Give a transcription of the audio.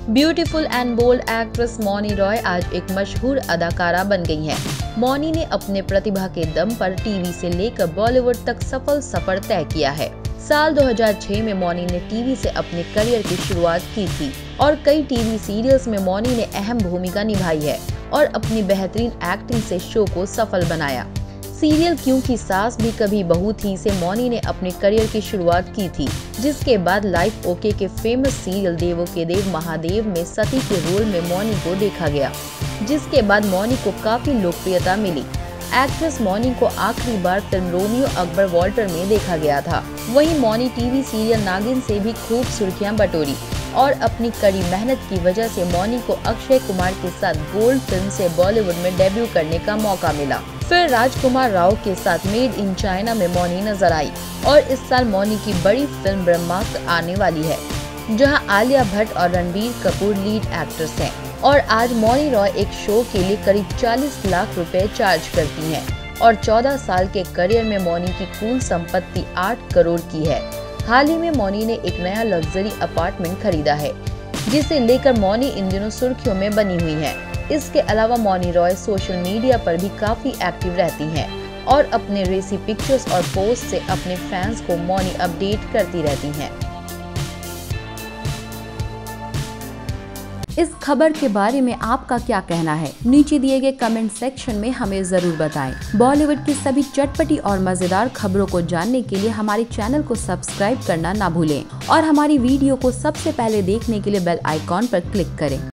Beautiful and bold actress Mouni Roy आज एक मशहूर अदाकारा बन गई हैं। मौनी ने अपने प्रतिभा के दम पर टीवी से लेकर बॉलीवुड तक सफल सफर तय किया है। साल 2006 में मौनी ने टीवी से अपने करियर की शुरुआत की थी और कई टीवी सीरियल्स में मौनी ने अहम भूमिका निभाई है और अपनी बेहतरीन एक्टिंग से शो को सफल बनाया। सीरियल क्यों की सास भी कभी बहू थी से मौनी ने अपने करियर की शुरुआत की थी, जिसके बाद लाइफ ओके के फेमस सीरियल देवों के देव महादेव में सती के रोल में मौनी को देखा गया, जिसके बाद मौनी को काफी लोकप्रियता मिली। एक्ट्रेस मौनी को आखिरी बार फिल्म रोमियो अकबर वॉल्टर में देखा गया था। वहीं मौनी टीवी सीरियल नागिन से भी खूब सुर्खियां बटोरी और अपनी कड़ी मेहनत की वजह से मौनी को अक्षय कुमार के साथ गोल्ड फिल्म से बॉलीवुड में डेब्यू करने का मौका मिला। फिर राजकुमार राव के साथ मेड इन चाइना में मौनी नजर आई और इस साल मौनी की बड़ी फिल्म ब्रह्मास्त्र आने वाली है, जहां आलिया भट्ट और रणबीर कपूर लीड एक्टर्स हैं। और आज मौनी रॉय एक शो के लिए करीब 40 लाख रुपए चार्ज करती हैं और 14 साल के करियर में मौनी की कुल संपत्ति 8 करोड़ की है। हाल ही में मौनी ने एक नया लग्जरी अपार्टमेंट खरीदा है, जिसे लेकर मौनी इन दिनों सुर्खियों में बनी हुई है। इसके अलावा मौनी रॉय सोशल मीडिया पर भी काफी एक्टिव रहती हैं और अपने रेसी पिक्चर्स और पोस्ट से अपने फैंस को मौनी अपडेट करती रहती हैं। इस खबर के बारे में आपका क्या कहना है? नीचे दिए गए कमेंट सेक्शन में हमें जरूर बताएं। बॉलीवुड की सभी चटपटी और मजेदार खबरों को जानने के लिए हमारे चैनल को सब्सक्राइब करना ना भूलें और हमारी वीडियो को सबसे पहले देखने के लिए बेल आइकॉन पर क्लिक करें।